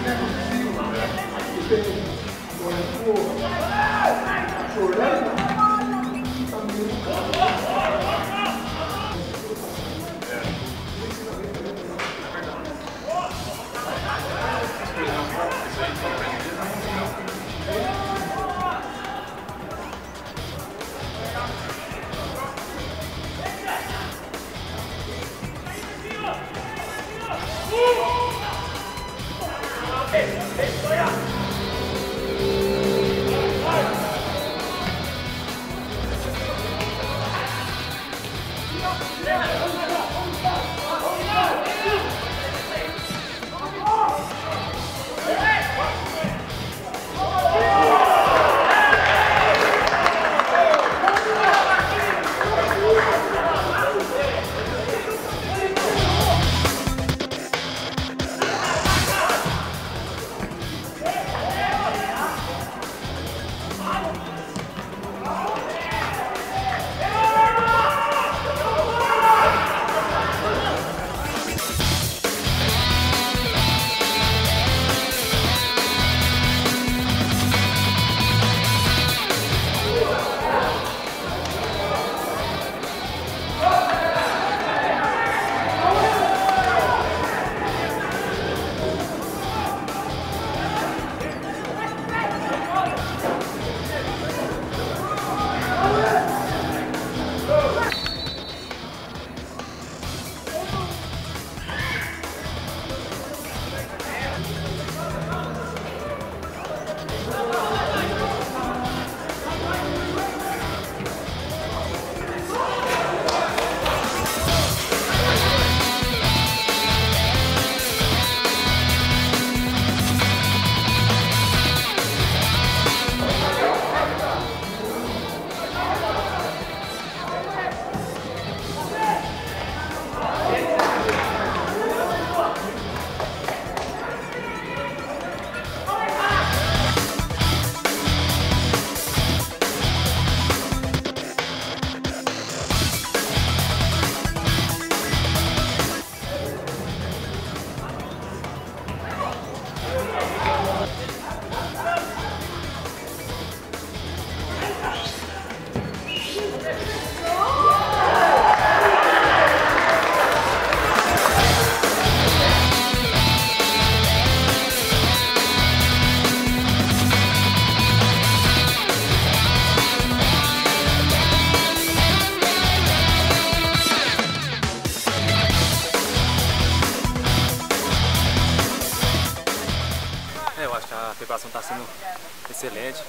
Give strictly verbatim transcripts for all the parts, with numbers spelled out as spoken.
A preparação está sendo excelente.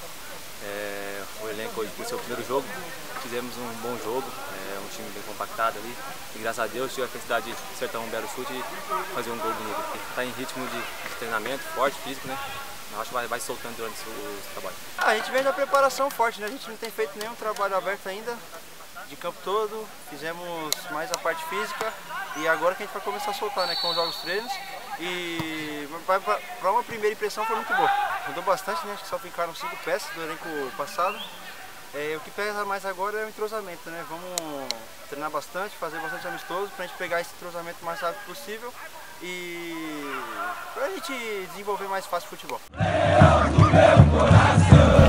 É, o elenco hoje, por ser o primeiro jogo, fizemos um bom jogo, é, um time bem compactado ali. E graças a Deus tive a felicidade de acertar um belo chute e fazer um gol bonito. Está em ritmo de, de treinamento, forte, físico, né? Eu acho que vai, vai soltando durante o, o trabalho. Ah, a gente vem da preparação forte, né? A gente não tem feito nenhum trabalho aberto ainda, de campo todo. Fizemos mais a parte física e agora que a gente vai começar a soltar, né? Com os jogos treinos. E para uma primeira impressão foi muito boa. Mudou bastante, né? Acho que só ficaram cinco peças do elenco passado. É, o que pesa mais agora é o entrosamento, né? Vamos treinar bastante, fazer bastante amistoso para a gente pegar esse entrosamento o mais rápido possível e para a gente desenvolver mais fácil o futebol. Leão do meu coração.